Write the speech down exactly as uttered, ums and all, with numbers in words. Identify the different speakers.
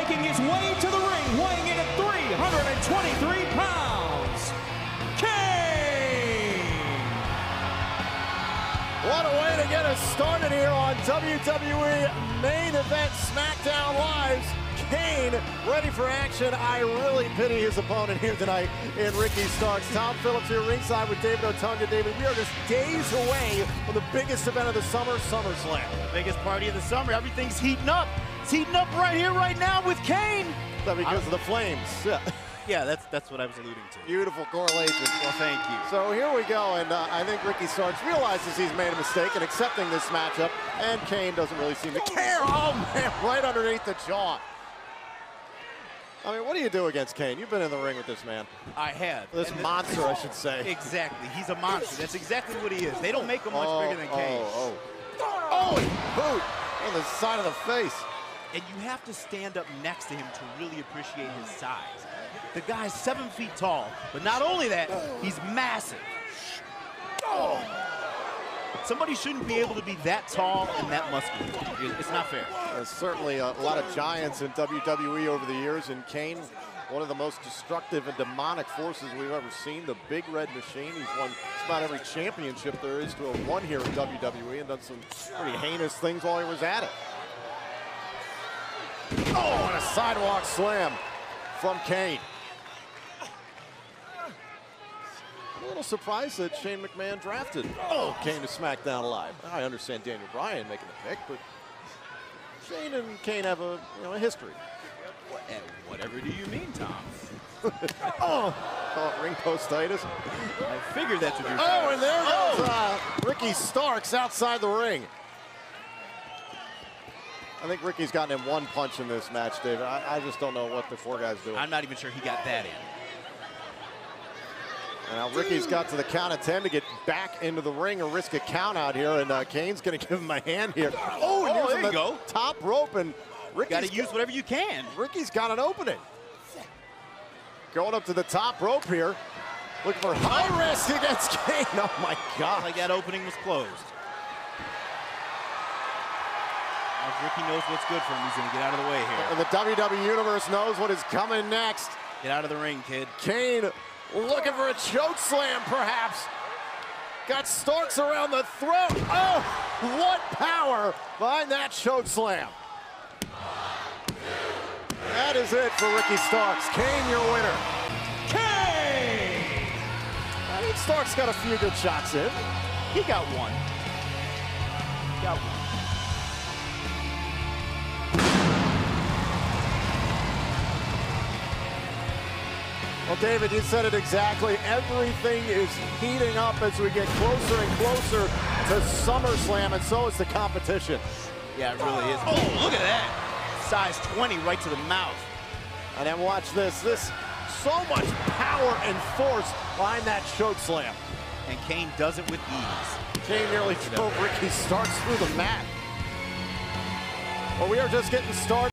Speaker 1: making his way to the ring, weighing in at three hundred twenty-three pounds, Kane!
Speaker 2: What a way to get us started here on W W E Main Event SmackDown Live. Kane ready for action. I really pity his opponent here tonight in Ricky Starks. Tom Phillips here ringside with David Otunga. David, we are just days away from the biggest event of the summer, SummerSlam.
Speaker 3: The biggest party of the summer. Everything's heating up. It's heating up right here, right now with Kane.
Speaker 2: Is that because of the flames? Yeah.
Speaker 3: Yeah, that's that's what I was alluding to.
Speaker 2: Beautiful correlation.
Speaker 3: Well, thank you.
Speaker 2: So here we go, and uh, I think Ricky Starks realizes he's made a mistake in accepting this matchup, and Kane doesn't really seem to care. Oh, man, right underneath the jaw. I mean, what do you do against Kane? You've been in the ring with this man.
Speaker 3: I have.
Speaker 2: This
Speaker 3: and
Speaker 2: monster, I should say.
Speaker 3: Exactly. He's a monster. That's exactly what he is. They don't make him much
Speaker 2: oh,
Speaker 3: bigger than Kane.
Speaker 2: Oh, oh. Oh, he boot on the side of the face.
Speaker 3: And you have to stand up next to him to really appreciate his size. The guy's seven feet tall, but not only that, he's massive. Oh. Somebody shouldn't be able to be that tall and that muscular. It's not fair.
Speaker 2: There's certainly a lot of giants in W W E over the years, and Kane, one of the most destructive and demonic forces we've ever seen, the Big Red Machine. He's won just about every championship there is to have won here in W W E and done some pretty heinous things while he was at it. Oh, and a sidewalk slam from Kane. A little surprised that Shane McMahon drafted oh, Kane to SmackDown Live. I understand Daniel Bryan making the pick, but Shane and Kane have a, you know, a history.
Speaker 3: And whatever do you mean, Tom?
Speaker 2: oh, oh, ring postitis.
Speaker 3: I figured that's what you're
Speaker 2: Oh,
Speaker 3: saying.
Speaker 2: and there goes uh, Ricky Starks outside the ring. I think Ricky's gotten him one punch in this match, David. I, I just don't know what the four guys do.
Speaker 3: I'm not even sure he got that in.
Speaker 2: And now Ricky's got to the count of ten to get back into the ring and risk a count out here, and uh, Kane's going to give him a hand here. Oh, and
Speaker 3: oh there you
Speaker 2: the
Speaker 3: go.
Speaker 2: Top rope, and Ricky's
Speaker 3: got to use whatever you can.
Speaker 2: Ricky's got an opening. Going up to the top rope here. Looking for high risk against Kane. Oh, my God.
Speaker 3: Like that opening was closed. If Ricky knows what's good for him, he's going to get out of the way here.
Speaker 2: And the W W E Universe knows what is coming next.
Speaker 3: Get out of the ring, kid.
Speaker 2: Kane looking for a choke slam, perhaps. Got Starks around the throat. Oh, what power behind that choke slam. That is it for Ricky Starks. Kane, your winner.
Speaker 1: Kane!
Speaker 2: I think Starks got a few good shots in.
Speaker 3: He got one. He got one.
Speaker 2: Well, David, you said it exactly. Everything is heating up as we get closer and closer to SummerSlam, and so is the competition.
Speaker 3: Yeah, it really is. Oh, look at that. Size twenty right to the mouth.
Speaker 2: And then watch this. This, so much power and force behind that choke slam.
Speaker 3: And Kane does it with ease.
Speaker 2: Kane nearly drove Ricky Starks through the mat. Well, we are just getting started.